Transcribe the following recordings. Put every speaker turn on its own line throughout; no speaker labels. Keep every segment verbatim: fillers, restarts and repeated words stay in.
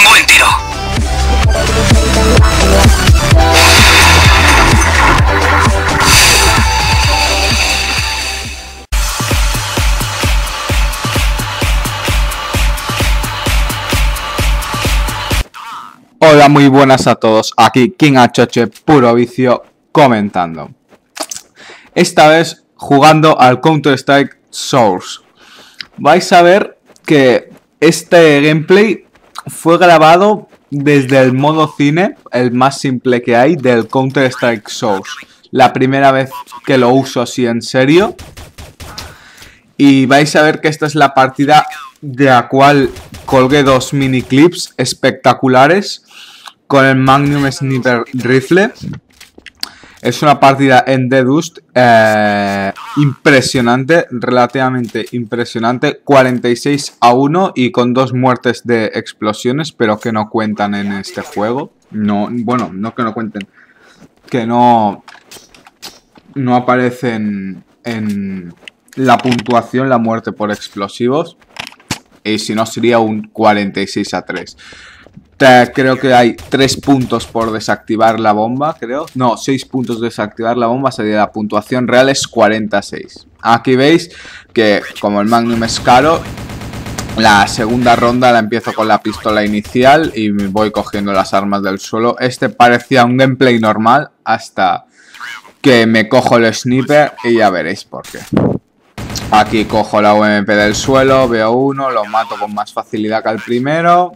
buen tiro.
Hola, muy buenas a todos, aquí King H H Puro Vicio comentando. Esta vez jugando al Counter-Strike Source. Vais a ver que este gameplay fue grabado desde el modo cine, el más simple que hay, del Counter-Strike Source. La primera vez que lo uso así en serio. Y vais a ver que esta es la partida de la cual colgué dos mini clips espectaculares con el Magnum Sniper Rifle. Es una partida en The Dust eh, impresionante, relativamente impresionante, cuarenta y seis a uno y con dos muertes de explosiones, pero que no cuentan en este juego. No, bueno, no que no cuenten, que no, no aparecen en la puntuación la muerte por explosivos. Y si no sería un cuarenta y seis a tres. Creo que hay tres puntos por desactivar la bomba, creo. No, seis puntos de desactivar la bomba, sería la puntuación real es cuarenta y seis. Aquí veis que como el Magnum es caro, la segunda ronda la empiezo con la pistola inicial y me voy cogiendo las armas del suelo. Este parecía un gameplay normal hasta que me cojo el sniper y ya veréis por qué. Aquí cojo la U M P del suelo, veo uno, lo mato con más facilidad que al primero.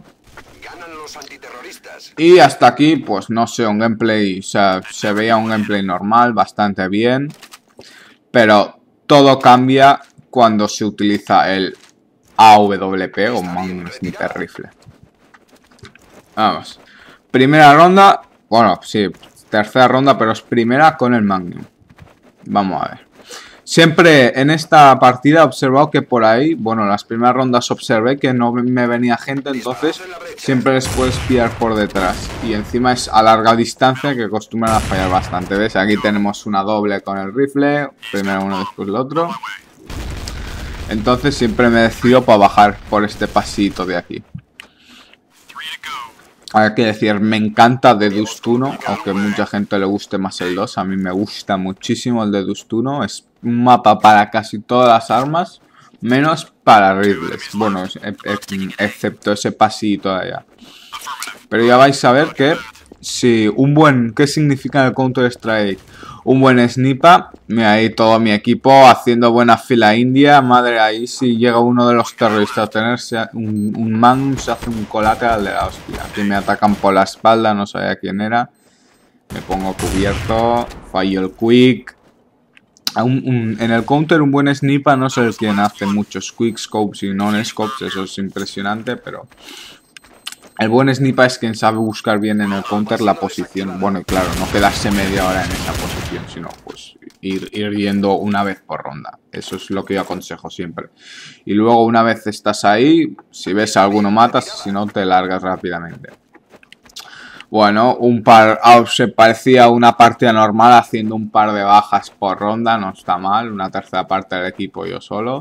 Y hasta aquí, pues no sé, un gameplay, o sea, se veía un gameplay normal, bastante bien. Pero todo cambia cuando se utiliza el A W P o Magnum Sniper Rifle. Vamos. Primera ronda, bueno, sí, tercera ronda, pero es primera con el Magnum. Vamos a ver. Siempre en esta partida he observado que por ahí, bueno, las primeras rondas observé que no me venía gente, entonces siempre les puedes pillar por detrás. Y encima es a larga distancia que acostumbran a fallar bastante. ¿Ves? Aquí tenemos una doble con el rifle, primero uno, después el otro. Entonces siempre me decido para bajar por este pasito de aquí. Hay que decir, me encanta The Dust uno, aunque a mucha gente le guste más el dos. A mí me gusta muchísimo el The Dust uno. Es un mapa para casi todas las armas, menos para rifles. Bueno, excepto ese pasito de allá. Pero ya vais a ver que si un buen... ¿Qué significa en el Counter-Strike? Un buen sniper. Mira ahí todo mi equipo haciendo buena fila india. Madre, ahí si llega uno de los terroristas a tenerse un, un Magnum, se hace un colateral de la hostia. Aquí me atacan por la espalda, no sabía quién era. Me pongo cubierto. Fallo el quick. Un, un, en el counter un buen sniper no sé quién hace muchos quick scopes y non scopes. Eso es impresionante, pero... El buen sniper es quien sabe buscar bien en el counter la posición. Bueno, y claro, no quedarse media hora en esa posición, sino pues ir, ir yendo una vez por ronda. Eso es lo que yo aconsejo siempre. Y luego una vez estás ahí, si ves a alguno matas, si no te largas rápidamente. Bueno, un par... Oh, se parecía una partida normal haciendo un par de bajas por ronda, no está mal. Una tercera parte del equipo yo solo.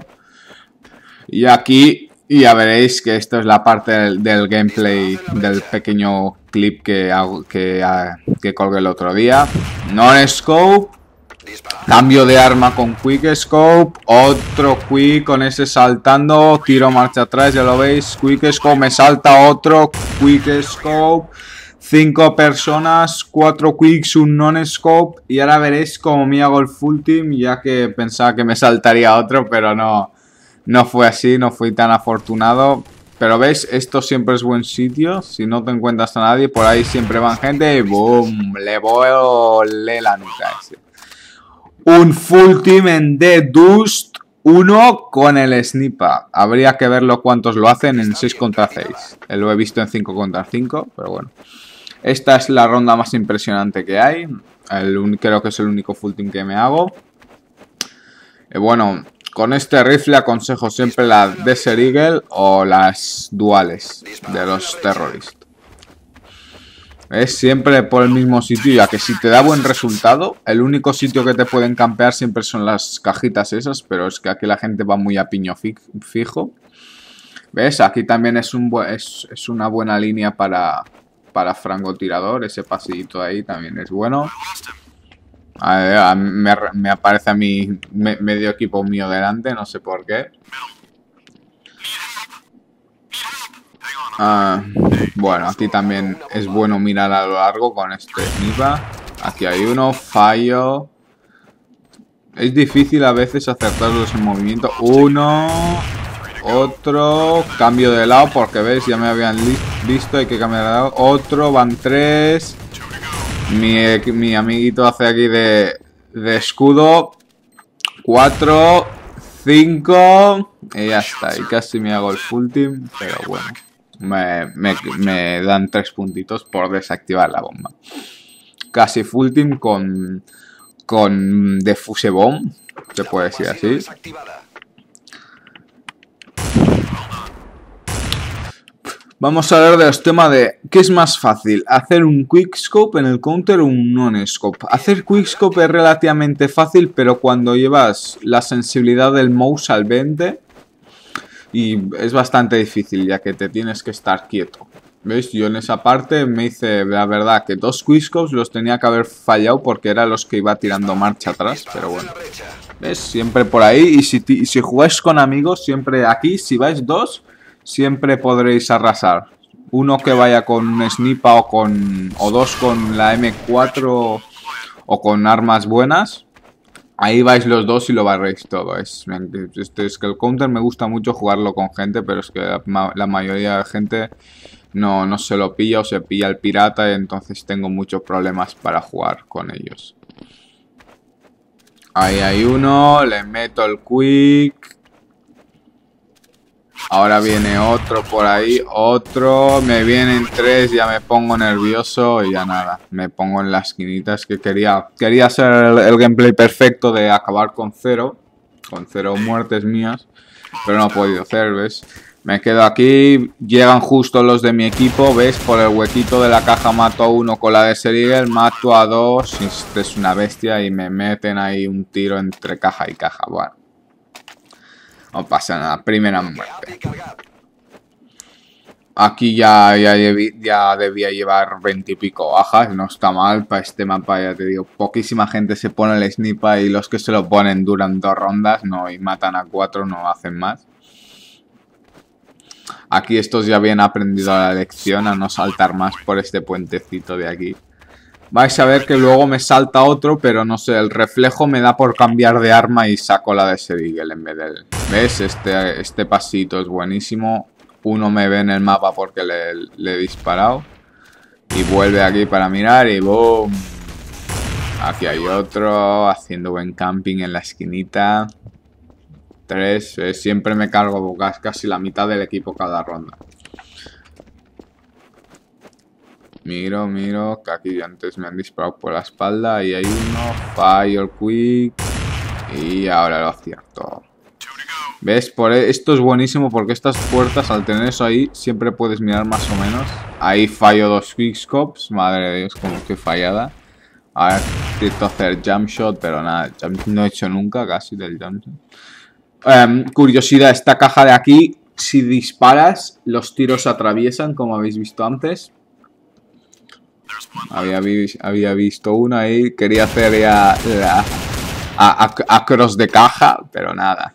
Y aquí... Y ya veréis que esto es la parte del, del gameplay del pequeño clip que, hago, que, uh, que colgué el otro día. Non-scope. Cambio de arma con quick scope. Otro quick con ese saltando. Tiro marcha atrás, ya lo veis. Quick scope, me salta otro. Quick scope. Cinco personas, cuatro quicks, un non-scope. Y ahora veréis cómo me hago el full team, ya que pensaba que me saltaría otro, pero no... No fue así, no fui tan afortunado. Pero veis, esto siempre es buen sitio. Si no te encuentras a nadie, por ahí siempre van gente y boom, le volé la nuca ese. Un full team en The Dust uno con el sniper. Habría que verlo cuántos lo hacen en seis contra seis. Lo he visto en cinco contra cinco, pero bueno. Esta es la ronda más impresionante que hay. El, creo que es el único full team que me hago. Y bueno... Con este rifle aconsejo siempre la Desert Eagle o las duales de los terroristas. Es siempre por el mismo sitio, ya que si te da buen resultado, el único sitio que te pueden campear siempre son las cajitas esas, pero es que aquí la gente va muy a piño fijo. ¿Ves? Aquí también es, un bu es, es una buena línea para, para francotirador. Ese pasillito ahí también es bueno. A ver, a, me, me aparece a mí me, medio equipo mío delante, no sé por qué. Ah, bueno, aquí también es bueno mirar a lo largo con este sniper. Aquí hay uno, fallo. Es difícil a veces acertarlos en movimiento. Uno, otro, cambio de lado porque ves, ya me habían visto, hay que cambiar de lado. Otro, van tres. Mi, mi amiguito hace aquí de, de escudo. Cuatro, cinco. Y ya está, y casi me hago el full team, pero bueno. Me, me, me dan tres puntitos por desactivar la bomba. Casi full team con... Con Defuse Bomb, se puede decir así. Vamos a hablar de los temas de ¿qué es más fácil? ¿Hacer un quickscope en el counter o un non-scope? Hacer quickscope es relativamente fácil, pero cuando llevas la sensibilidad del mouse al veinte y es bastante difícil, ya que te tienes que estar quieto. ¿Veis? Yo en esa parte me hice, la verdad, que dos quickscopes los tenía que haber fallado porque eran los que iba tirando marcha atrás, pero bueno. ¿Ves? Siempre por ahí, y si, y si jugáis con amigos, siempre aquí, si vais dos, siempre podréis arrasar. Uno que vaya con un sniper o, con, o dos con la eme cuatro o con armas buenas. Ahí vais los dos y lo barréis todo. Es, este, es que el counter me gusta mucho jugarlo con gente, pero es que la, la mayoría de gente... No, no se lo pilla o se pilla el pirata y entonces tengo muchos problemas para jugar con ellos. Ahí hay uno, le meto el quick. Ahora viene otro por ahí, otro, me vienen tres, ya me pongo nervioso y ya nada. Me pongo en las esquinitas que quería, quería hacer el, el gameplay perfecto de acabar con cero, con cero muertes mías, pero no he podido hacer, ¿ves? Me quedo aquí, llegan justo los de mi equipo, ¿ves? Por el huequito de la caja mato a uno con la de Serigel, mato a dos, este es una bestia y me meten ahí un tiro entre caja y caja, bueno. No pasa nada, primera muerte. Aquí ya, ya, ya debía llevar veinte y pico bajas, no está mal para este mapa, ya te digo. Poquísima gente se pone el sniper y los que se lo ponen duran dos rondas, no, y matan a cuatro, no hacen más. Aquí estos ya habían aprendido la lección a no saltar más por este puentecito de aquí. Vais a ver que luego me salta otro, pero no sé, el reflejo me da por cambiar de arma y saco la de Serigel en vez del... ¿Ves? Este, este pasito es buenísimo. Uno me ve en el mapa porque le, le he disparado. Y vuelve aquí para mirar y ¡boom! Aquí hay otro haciendo buen camping en la esquinita. Tres, eh, siempre me cargo casi la mitad del equipo cada ronda. Miro, miro, que aquí antes me han disparado por la espalda y hay uno, fallo el quick y ahora lo acierto. ¿Ves? Por esto es buenísimo porque estas puertas, al tener eso ahí, siempre puedes mirar más o menos. Ahí fallo dos quickscopes, madre de Dios, como que fallada. Ahora intento hacer jump shot, pero nada, no he hecho nunca casi del jump shot. Um, curiosidad, esta caja de aquí, si disparas, los tiros atraviesan, como habéis visto antes. Había, vi había visto una ahí, quería hacer ya la, a, a, a cross de caja, pero nada.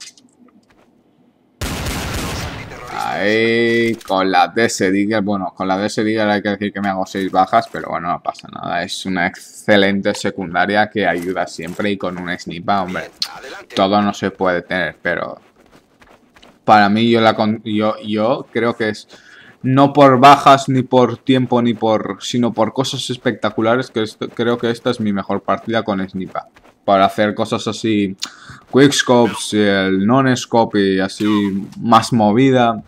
Ahí, con la D S Digger, bueno, con la D S Digger hay que decir que me hago seis bajas, pero bueno, no pasa nada. Es una excelente secundaria que ayuda siempre y con un sniper, hombre, todo no se puede tener, pero para mí yo, la con yo, yo creo que es no por bajas, ni por tiempo, ni por sino por cosas espectaculares, que esto, creo que esta es mi mejor partida con sniper. Para hacer cosas así, quickscopes, el non-scope y así más movida.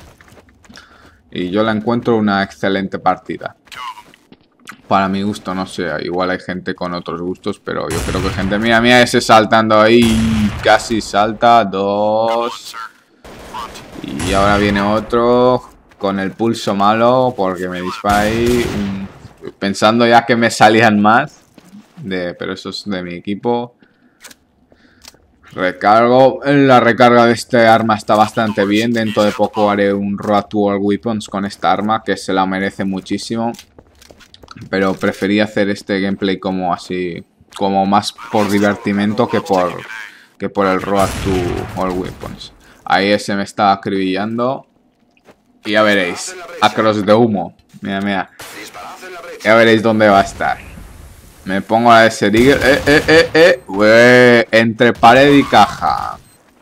Y yo la encuentro una excelente partida. Para mi gusto, no sé, igual hay gente con otros gustos, pero yo creo que gente... Mira, mira ese saltando ahí, casi salta, dos. Y ahora viene otro con el pulso malo porque me dispara ahí, pensando ya que me salían más. De, pero eso es de mi equipo. Recargo. La recarga de este arma está bastante bien. Dentro de poco haré un Road to All Weapons con esta arma, que se la merece muchísimo. Pero preferí hacer este gameplay como así, como más por divertimento que por, que por el Road to All Weapons. Ahí ese me estaba acribillando. Y ya veréis. Across de humo. Mira, mira. Ya veréis dónde va a estar. Me pongo a ese digger. Eh, eh, eh, eh. Ué, entre pared y caja.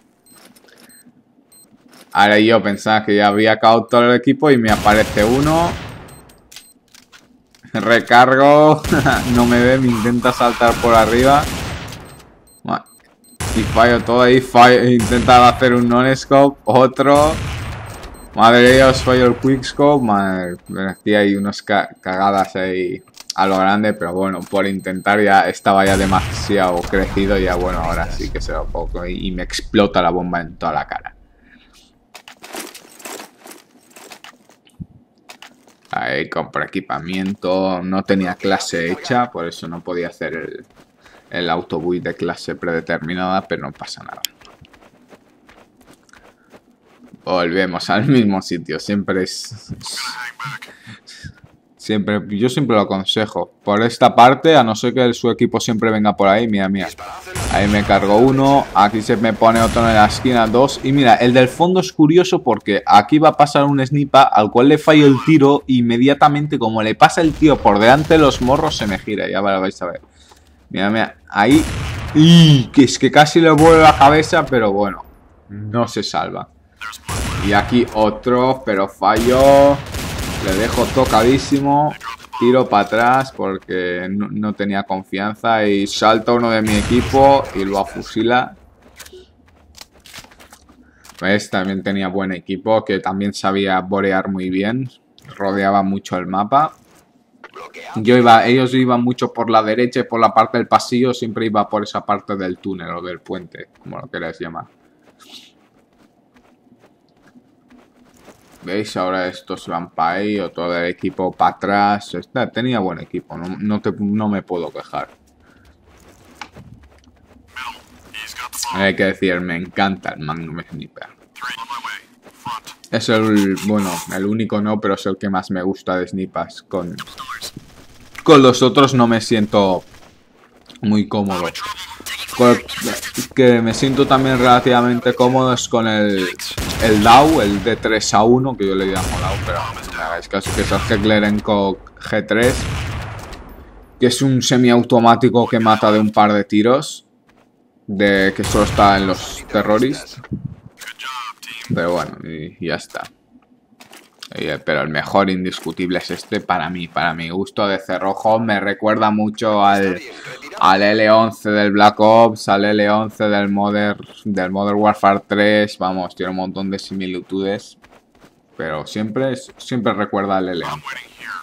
Ahora yo pensaba que ya había acabado todo el equipo y me aparece uno. Recargo. No me ve, me intenta saltar por arriba. Y fallo todo ahí. Fallo, intenta hacer un non-scope. Otro. Madre de Dios, fallo el quickscope. Madre, aquí hay unas ca cagadas ahí a lo grande, pero bueno, por intentar ya estaba ya demasiado crecido. Ya bueno, ahora sí que se lo pongo y, y me explota la bomba en toda la cara. Ahí compro equipamiento. No tenía clase hecha, por eso no podía hacer el, el autobús de clase predeterminada, pero no pasa nada. Volvemos al mismo sitio. Siempre es... Siempre, yo siempre lo aconsejo. Por esta parte, a no ser que su equipo siempre venga por ahí. Mira, mira. Ahí me cargo uno. Aquí se me pone otro en la esquina, dos. Y mira, el del fondo es curioso porque aquí va a pasar un sniper al cual le fallo el tiro. Inmediatamente, como le pasa el tío por delante de los morros, se me gira. Ya lo vais a ver. Mira, mira. Ahí. Y que es que casi le vuelve la cabeza, pero bueno. No se salva. Y aquí otro, pero falló. Le dejo tocadísimo. Tiro para atrás porque no, no tenía confianza. Y salta uno de mi equipo y lo afusila. ¿Ves? También tenía buen equipo que también sabía borear muy bien. Rodeaba mucho el mapa. Yo iba, ellos iban mucho por la derecha y por la parte del pasillo. Siempre iba por esa parte del túnel o del puente, como lo queráis llamar. ¿Veis? Ahora estos van para ahí, o todo el equipo para atrás. Tenía buen equipo, no, no, te, no me puedo quejar. Hay que decir, me encanta el Magnum Sniper. Es el, bueno, el único no, pero es el que más me gusta de snipers. Con, con los otros no me siento muy cómodo. Con, que me siento también relativamente cómodo es con el, el D A W, el D tres A uno, que yo le llamo D A W, pero no me hagáis caso, que es el Heckler and Koch G tres, que es un semiautomático que mata de un par de tiros, de que solo está en los terroristas. Pero bueno, y, y ya está. Y, pero el mejor indiscutible es este para mí, para mi gusto de cerrojo. Me recuerda mucho al, al L once del Black Ops, al L once del Modern, del Modern Warfare tres. Vamos, tiene un montón de similitudes. Pero siempre, siempre recuerda al L once.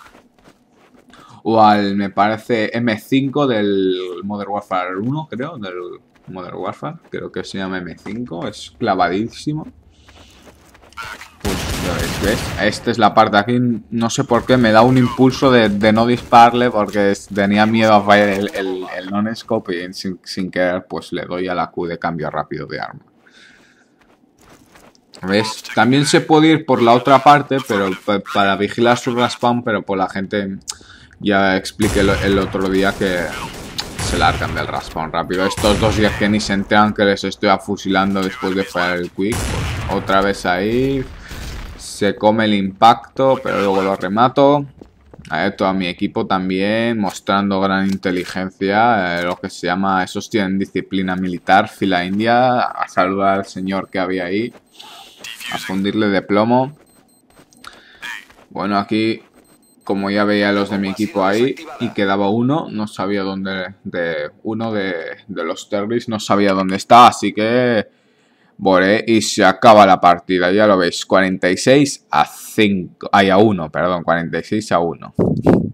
O al, me parece, M cinco del Modern Warfare uno, creo. Del Modern Warfare, creo que se llama M cinco. Es clavadísimo. Pues ya veis, ¿ves? Esta es la parte aquí, no sé por qué, me da un impulso de, de no dispararle porque tenía miedo a fallar el, el, el non-scope y sin, sin querer pues le doy a la Q de cambio rápido de arma. ¿Ves? También se puede ir por la otra parte, pero para vigilar su respawn, pero por la gente ya expliqué el, el otro día que se largan del respawn rápido. Estos dos ya que ni se enteran que les estoy afusilando después de fallar el quick. Pues otra vez ahí. Se come el impacto, pero luego lo remato. A ver, todo mi equipo también mostrando gran inteligencia. Eh, lo que se llama, esos tienen disciplina militar, fila india. A saludar al señor que había ahí. A fundirle de plomo. Bueno, aquí, como ya veía los de mi equipo ahí, y quedaba uno, no sabía dónde, de uno de, de los terroristas, no sabía dónde estaba, así que boré y se acaba la partida, ya lo veis, cuarenta y seis a cinco, ay, a uno, perdón, cuarenta y seis a uno.